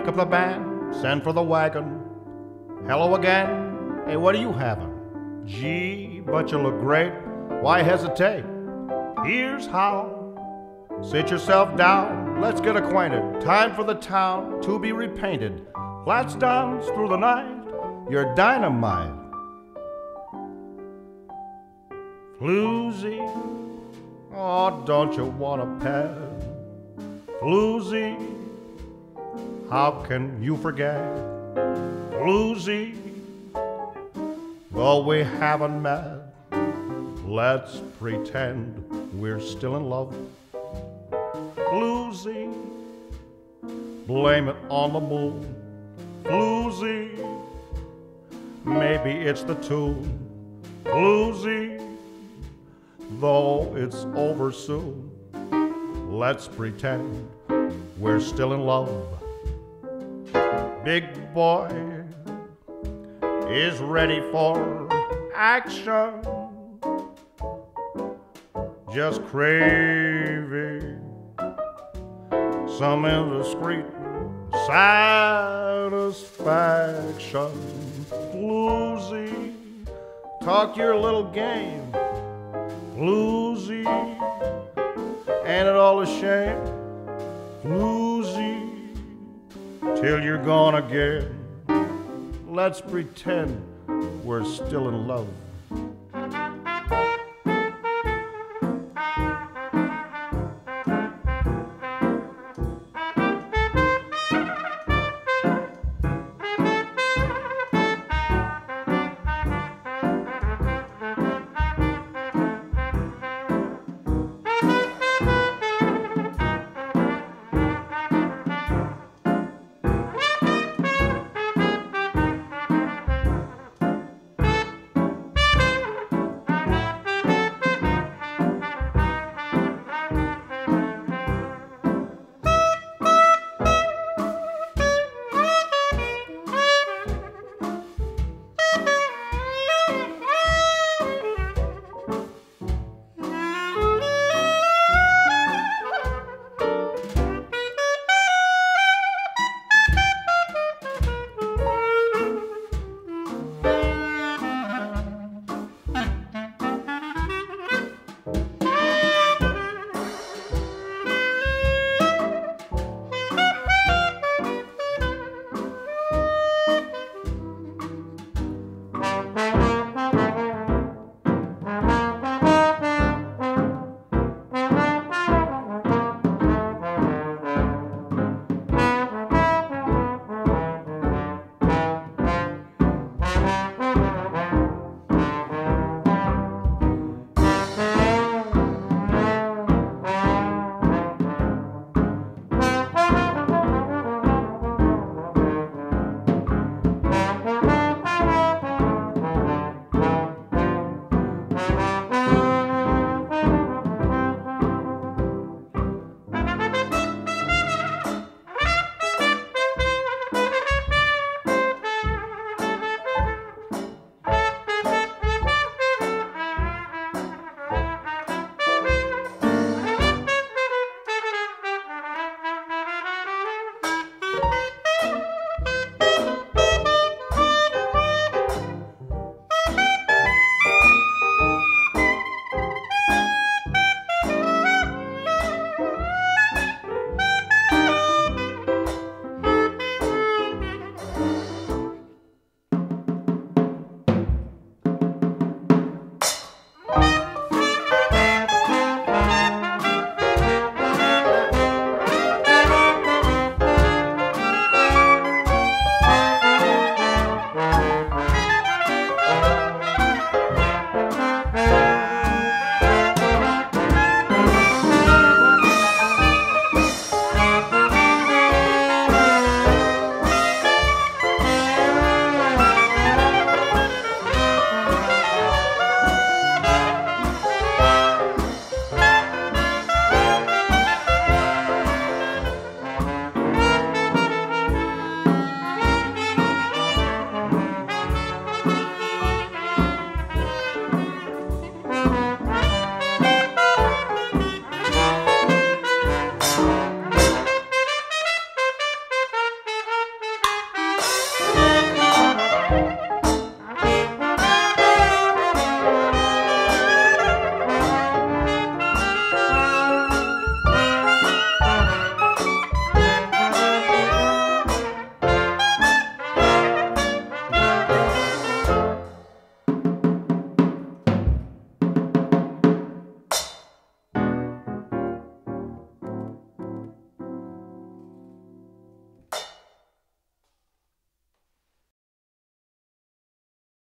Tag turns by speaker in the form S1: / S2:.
S1: Wake up the band, send for the wagon. Hello again, hey, what are you having? Gee, but you look great, why hesitate? Here's how. Sit yourself down, let's get acquainted. Time for the town to be repainted. Flats downs through the night, you're dynamite. Floozy, oh, don't you want a pet? Floozy, how can you forget? Floozy, though we haven't met, let's pretend we're still in love. Floozy, blame it on the moon. Floozy, maybe it's the tune. Floozy, though it's over soon, let's pretend we're still in love. Big boy is ready for action, just craving some indiscreet satisfaction. Floozy, talk your little game. Floozy, ain't it all a shame? Floozy, till you're gone again, let's pretend we're still in love.